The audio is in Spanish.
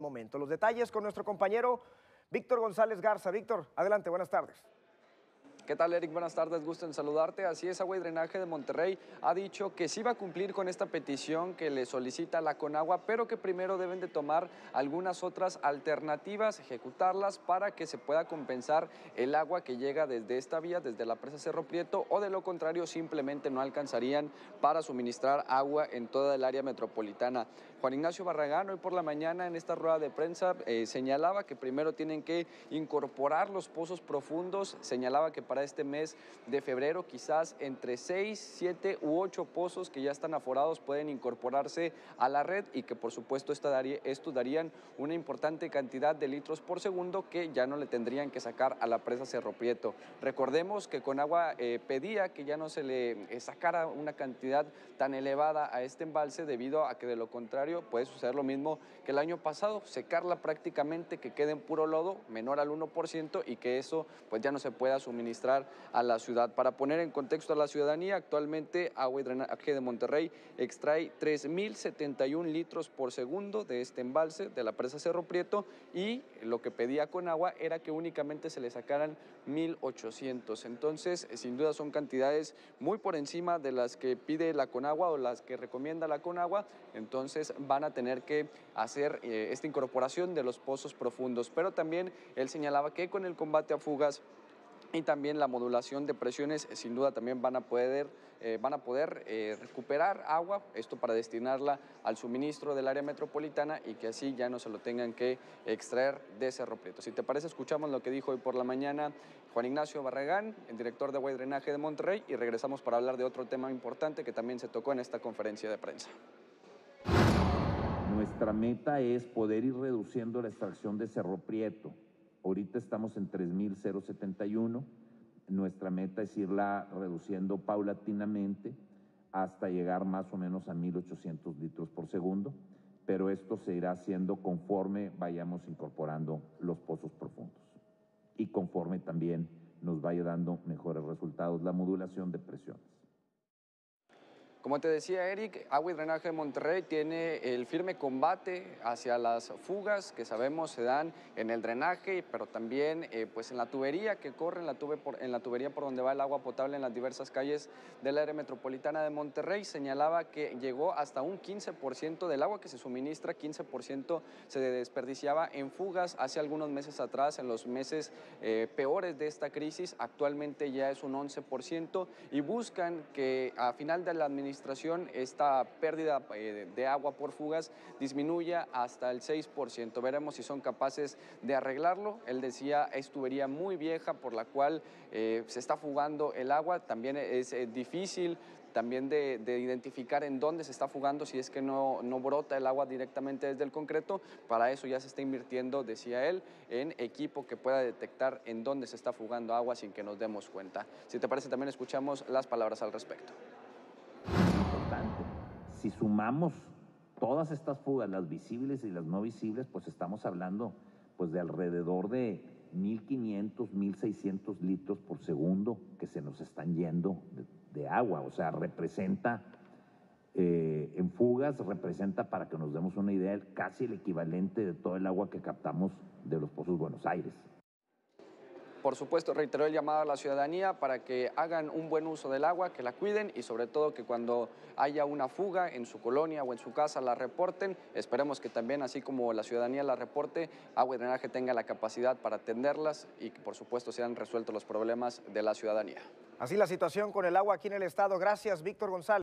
momento. Los detalles con nuestro compañero Víctor González Garza. Víctor, adelante, buenas tardes. ¿Qué tal, Eric? Buenas tardes, gusto en saludarte. Así es, Agua y Drenaje de Monterrey ha dicho que sí va a cumplir con esta petición que le solicita la Conagua, pero que primero deben de tomar algunas otras alternativas, ejecutarlas para que se pueda compensar el agua que llega desde esta vía, desde la presa Cerro Prieto, o de lo contrario simplemente no alcanzarían para suministrar agua en toda el área metropolitana. Juan Ignacio Barragán hoy por la mañana en esta rueda de prensa señalaba que primero tienen que incorporar los pozos profundos, señalaba que para este mes de febrero quizás entre 6, 7 u 8 pozos que ya están aforados pueden incorporarse a la red y que por supuesto esto darían una importante cantidad de litros por segundo que ya no le tendrían que sacar a la presa Cerro Prieto. Recordemos que Conagua pedía que ya no se le sacara una cantidad tan elevada a este embalse debido a que de lo contrario puede suceder lo mismo que el año pasado, secarla prácticamente, que quede en puro lodo, menor al 1% y que eso pues ya no se pueda suministrar a la ciudad. Para poner en contexto a la ciudadanía, actualmente Agua y Drenaje de Monterrey extrae 3.071 litros por segundo de este embalse de la presa Cerro Prieto y lo que pedía Conagua era que únicamente se le sacaran 1.800. Entonces, sin duda son cantidades muy por encima de las que pide la Conagua o las que recomienda la Conagua, entonces van a tener que hacer esta incorporación de los pozos profundos. Pero también él señalaba que con el combate a fugas y también la modulación de presiones, sin duda también van a poder recuperar agua, esto para destinarla al suministro del área metropolitana y que así ya no se lo tengan que extraer de Cerro Prieto. Si te parece, escuchamos lo que dijo hoy por la mañana Juan Ignacio Barragán, el director de Agua y Drenaje de Monterrey, y regresamos para hablar de otro tema importante que también se tocó en esta conferencia de prensa. Nuestra meta es poder ir reduciendo la extracción de Cerro Prieto. Ahorita estamos en 3.071. Nuestra meta es irla reduciendo paulatinamente hasta llegar más o menos a 1.800 litros por segundo, pero esto se irá haciendo conforme vayamos incorporando los pozos profundos y conforme también nos vaya dando mejores resultados la modulación de presiones. Como te decía, Eric, Agua y Drenaje de Monterrey tiene el firme combate hacia las fugas que sabemos se dan en el drenaje, pero también pues en la tubería que corre, en la tubería por donde va el agua potable en las diversas calles del área metropolitana de Monterrey. Señalaba que llegó hasta un 15% del agua que se suministra, 15% se desperdiciaba en fugas hace algunos meses atrás, en los meses peores de esta crisis. Actualmente ya es un 11% y buscan que a final de la administración esta pérdida de agua por fugas disminuya hasta el 6%. Veremos si son capaces de arreglarlo. Él decía, es tubería muy vieja por la cual se está fugando el agua. También es difícil también de identificar en dónde se está fugando, si es que no brota el agua directamente desde el concreto. Para eso ya se está invirtiendo, decía él, en equipo que pueda detectar en dónde se está fugando agua sin que nos demos cuenta. Si te parece, también escuchamos las palabras al respecto. Si sumamos todas estas fugas, las visibles y las no visibles, pues estamos hablando pues de alrededor de 1.500, 1.600 litros por segundo que se nos están yendo de agua. O sea, representa, en fugas, representa, para que nos demos una idea, casi el equivalente de todo el agua que captamos de los pozos Buenos Aires. Por supuesto, reiteró el llamado a la ciudadanía para que hagan un buen uso del agua, que la cuiden y sobre todo que cuando haya una fuga en su colonia o en su casa la reporten. Esperemos que también, así como la ciudadanía la reporte, Agua y Drenaje tenga la capacidad para atenderlas y que por supuesto sean resueltos los problemas de la ciudadanía. Así la situación con el agua aquí en el estado. Gracias, Víctor González.